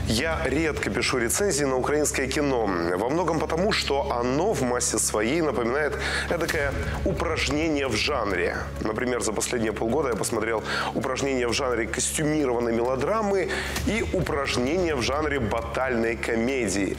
Я редко пишу рецензии на украинское кино. Во многом потому, что оно в массе своей напоминает эдакое упражнение в жанре. Например, за последние полгода я посмотрел упражнения в жанре костюмированной мелодрамы и упражнения в жанре батальной комедии.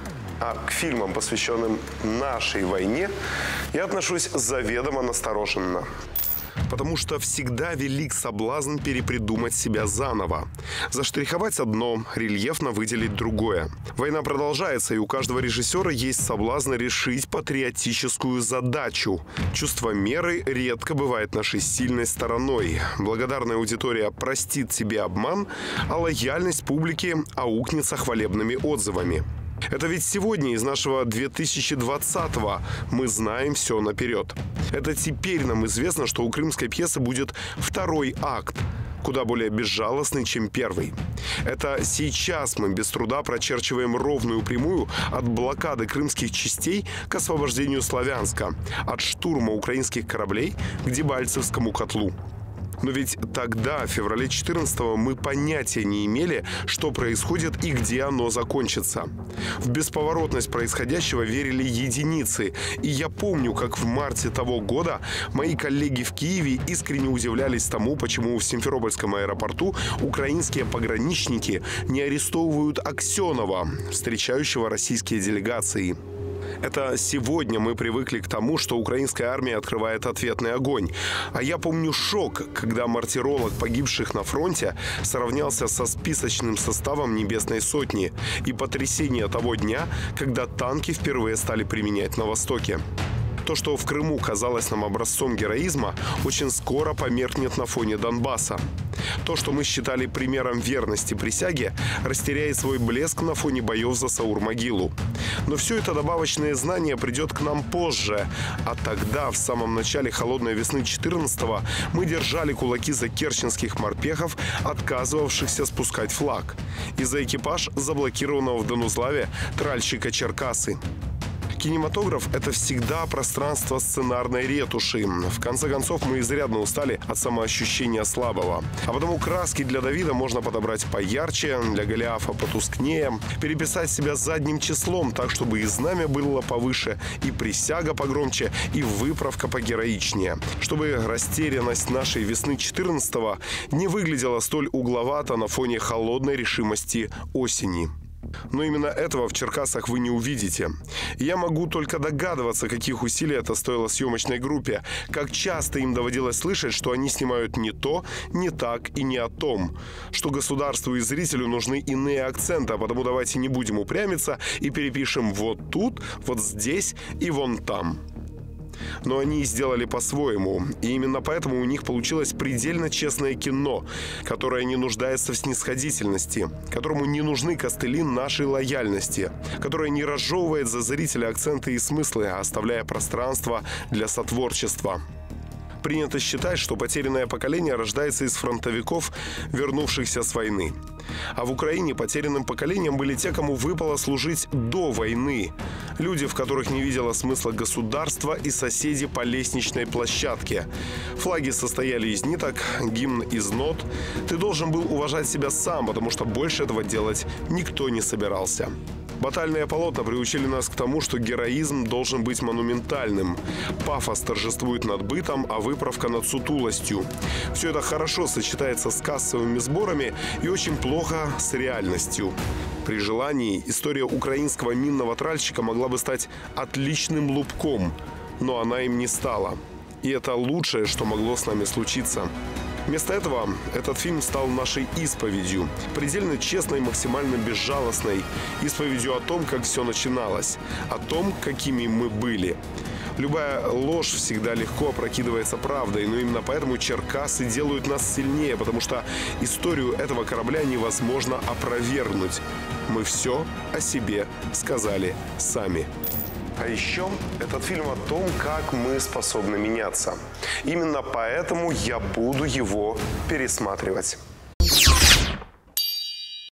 А к фильмам, посвященным нашей войне, я отношусь заведомо настороженно. Потому что всегда велик соблазн перепридумать себя заново. Заштриховать одно, рельефно выделить другое. Война продолжается, и у каждого режиссера есть соблазн решить патриотическую задачу. Чувство меры редко бывает нашей сильной стороной. Благодарная аудитория простит тебе обман, а лояльность публики аукнется хвалебными отзывами. Это ведь сегодня из нашего 2020-го мы знаем все наперед. Это теперь нам известно, что у крымской пьесы будет второй акт, куда более безжалостный, чем первый. Это сейчас мы без труда прочерчиваем ровную прямую от блокады крымских частей к освобождению Славянска, от штурма украинских кораблей к Дебальцевскому котлу. Но ведь тогда, в феврале 14-го, мы понятия не имели, что происходит и где оно закончится. В бесповоротность происходящего верили единицы. И я помню, как в марте того года мои коллеги в Киеве искренне удивлялись тому, почему в Симферопольском аэропорту украинские пограничники не арестовывают Аксенова, встречающего российские делегации. Это сегодня мы привыкли к тому, что украинская армия открывает ответный огонь. А я помню шок, когда мартиролог погибших на фронте сравнялся со списочным составом Небесной сотни, и потрясение того дня, когда танки впервые стали применять на Востоке. То, что в Крыму казалось нам образцом героизма, очень скоро померкнет на фоне Донбасса. То, что мы считали примером верности присяге, растеряет свой блеск на фоне боев за Саур-могилу. Но все это добавочное знание придет к нам позже. А тогда, в самом начале холодной весны 14-го, мы держали кулаки за керченских морпехов, отказывавшихся спускать флаг, и за экипаж заблокированного в Донузлаве тральщика Черкасы. Кинематограф – это всегда пространство сценарной ретуши. В конце концов, мы изрядно устали от самоощущения слабого. А потому краски для Давида можно подобрать поярче, для Голиафа потускнее, переписать себя задним числом так, чтобы и знамя было повыше, и присяга погромче, и выправка погероичнее. Чтобы растерянность нашей весны 14-го не выглядела столь угловато на фоне холодной решимости осени. Но именно этого в Черкасах вы не увидите. Я могу только догадываться, каких усилий это стоило съемочной группе, как часто им доводилось слышать, что они снимают не то, не так и не о том, что государству и зрителю нужны иные акценты, а потому давайте не будем упрямиться и перепишем вот тут, вот здесь и вон там. Но они сделали по-своему, и именно поэтому у них получилось предельно честное кино, которое не нуждается в снисходительности, которому не нужны костыли нашей лояльности, которое не разжевывает за зрителя акценты и смыслы, оставляя пространство для сотворчества. Принято считать, что потерянное поколение рождается из фронтовиков, вернувшихся с войны. А в Украине потерянным поколением были те, кому выпало служить до войны. Люди, в которых не видело смысла государства, и соседи по лестничной площадке. Флаги состояли из ниток, гимн из нот. Ты должен был уважать себя сам, потому что больше этого делать никто не собирался. Батальные полотна приучили нас к тому, что героизм должен быть монументальным. Пафос торжествует над бытом, а выправка над сутулостью. Все это хорошо сочетается с кассовыми сборами и очень плохо с реальностью. При желании история украинского минного тральщика могла бы стать отличным лубком, но она им не стала. И это лучшее, что могло с нами случиться. Вместо этого этот фильм стал нашей исповедью. Предельно честной, максимально безжалостной. Исповедью о том, как все начиналось. О том, какими мы были. Любая ложь всегда легко опрокидывается правдой, но именно поэтому Черкасы делают нас сильнее, потому что историю этого корабля невозможно опровергнуть. Мы все о себе сказали сами. А еще этот фильм о том, как мы способны меняться. Именно поэтому я буду его пересматривать.